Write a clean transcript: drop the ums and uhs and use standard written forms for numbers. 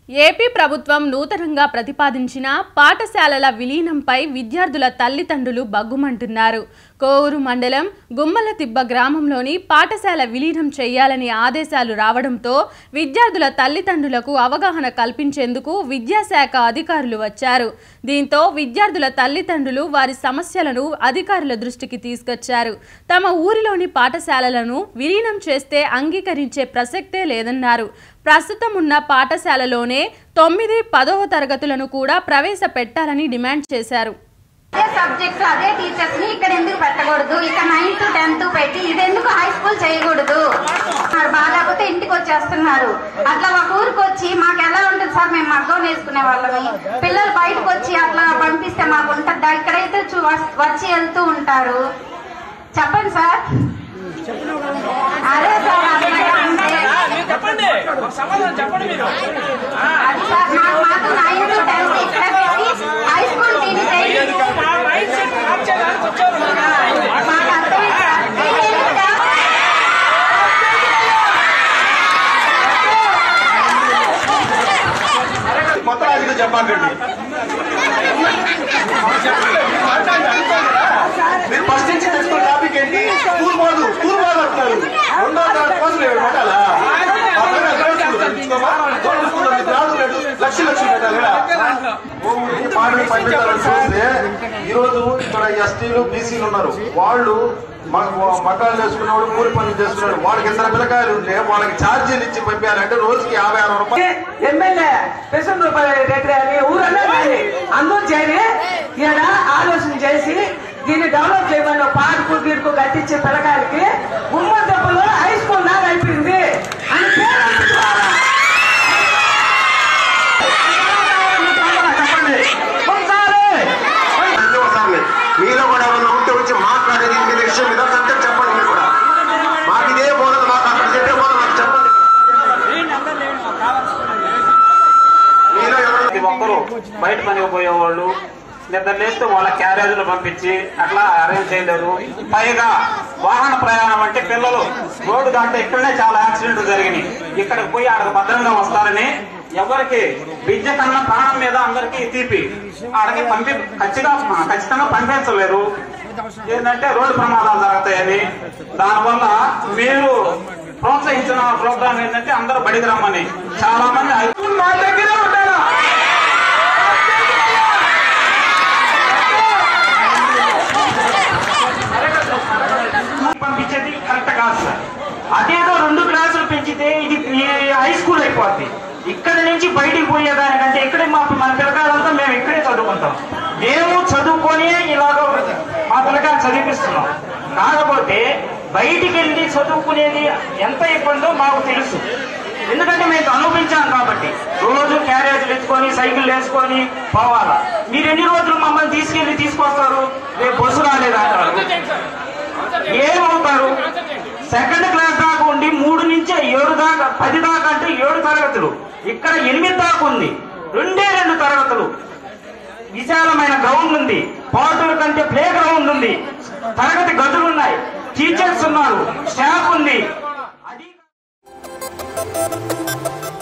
AP ప్రభుత్వం నూతనంగా ప్రతిపాదించిన పాఠశాలల విలీనంపై విద్యార్థుల తల్లిదండ్రులు బగ్గుమంటున్నారు. కోవూరు మండలం గుమ్మలతిబ్బ గ్రామంలోని పాఠశాల విలీనం చేయాలని ఆదేశాలు రావడంతో విద్యార్థుల తల్లిదండ్రులకు అవగాహన కల్పించేందుకు విద్యాశాఖ అధికారులు వచ్చారు. దీంతో విద్యార్థుల తల్లిదండ్రులు వారి సమస్యలను అధికారుల దృష్టికి తీసుకొచ్చారు. తమ ఊరిలోని పాఠశాలలను విలీనం చేస్తే అంగీకరించే ప్రసక్తే లేదన్నారు. ప్రస్తుతం ఉన్న పాఠశాలలోనే 9, 10వ తరగతులను కూడా ప్రవేశపెట్టాలని డిమాండ్ చేశారు. అదే సబ్జెక్ట్ అదే టీచర్స్ ని ఇక్కడ ఎందుకు పెట్టకూడదు? ఇక 9th, 10th పెట్టి ఇదెందుకు హై స్కూల్ చేయకూడదు? బాగాలేకపోతే ఇంటికి వచ్చేస్తున్నారు. అట్లా ఒక ఊరికి వచ్చి మాకు ఎలా ఉంటుంది సార్? మేము మగ్గం వేసుకునే వాళ్ళని పిల్లలు బయటకు వచ్చి అట్లా పంపిస్తే మాకు ఉంటుందా? ఇక్కడైతే వచ్చి వెళ్తూ ఉంటారు. చెప్పండి సార్. అదే సార్ చెప్పండి, చెప్పండి మీరు. అది సార్ మాకు 9th, 10th ఇక్కడ పెట్టి హై స్కూల్ మొత్తం అది చెప్పండి. మీరు ఫస్ట్ నుంచి తెచ్చుకున్న టాపిక్ ఏంటి? స్కూల్ బాదు అంటున్నారు. 2వ తరగతి కోసం పెట్టాలా? లక్షలు పెట్టాలి. చూస్తే ఈరోజు ఇక్కడ ఎస్టీలు, బీసీలు ఉన్నారు. వాళ్ళు మకాలు చేసుకున్నవాడు, కూలి పనులు చేసుకున్నాడు. వాళ్ళకి ఇద్దరు పిల్లకాయలు ఉంటే వాళ్ళకి ఛార్జీలు ఇచ్చి పంపించాలంటే రోజుకి 50-60 రూపాయలు. ఎమ్మెల్యే పెసెంట్ రూపాయలు రేట్లని ఊరన్నా కానీ అందరూ చేరి ఈయన ఆలోచన చేసి దీన్ని డెవలప్ చేయమని పార్కు గీడుకు కట్టించే పిల్లకాయలకి గుమ్మడి దెబ్బలో హై స్కూల్ లాగా అయిపోయింది అని మీలో కూడా ఏమన్నా ఉంటే వచ్చి మాట్లాడేది మీ విషయం మీద సత్యం చెప్పండి. మీరు కూడా మాకు ఇదే బోధన, మాకు అక్కడ చెప్పే బోధన నాకు చెప్పండి. మీలో ఎవరు ఒక్కరు బయట పనికి పోయేవాళ్ళు నిద్ర లేస్తే వాళ్ళ క్యారేజీలు పంపించి అట్లా అరేంజ్ చేయలేరు. పైగా వాహన ప్రయాణం అంటే పిల్లలు రోడ్డు దాంట్లో ఇక్కడనే చాలా యాక్సిడెంట్లు జరిగినాయి. ఇక్కడికి పోయి ఆడకు భద్రంగా వస్తారని ఎవరికి విద్య కన్నా ప్రాణం మీద అందరికీ తీపి ఆడకి ఖచ్చితంగా పంపించలేరు. ఏంటంటే రోడ్డు ప్రమాదాలు జరుగుతాయని. దానివల్ల మీరు ప్రోత్సహించిన ప్రోగ్రాం ఏంటంటే అందరూ బడికి రమ్మని. చాలా మంది మా దగ్గర ఉంటారు. పంపించేది కరెక్ట్ కాదు సార్. అదేదో 2 క్లాసులు పెంచితే ఇది హై స్కూల్ అయిపోద్ది. ఇక్కడ నుంచి బయటికి పోయేదానికంటే ఇక్కడే మన పిల్లకాయలంతా మేము ఇక్కడే చదువుకుంటాం. మేము చదువుకొని ఇలాగ మా పిల్లకాయలు చదివిస్తున్నాం. కాకపోతే బయటికి వెళ్ళి చదువుకునేది ఎంత ఇబ్బందో మాకు తెలుసు. ఎందుకంటే మేము అనుభవించాం కాబట్టి. రోజు క్యారేజీలు ఎత్తుకొని సైకిల్ వేసుకొని పోవాలా. మీరు ఎన్ని రోజులు మమ్మల్ని తీసుకొస్తారు? రేపు బస్సు రాలేదంటారు. ఏమవుతారు? 2nd క్లాస్ దాకా ఉండి 3 నుంచి 7 దాకా 10 దాకా అంటే 7 తరగతులు. ఇక్కడ 8 దాకా ఉంది. 2 తరగతులు. విశాలమైన గ్రౌండ్ ఉంది. పాటల కంటే ప్లే గ్రౌండ్ ఉంది. తరగతి గదులు ఉన్నాయి. టీచర్స్ ఉన్నారు. స్టాఫ్ ఉంది. అది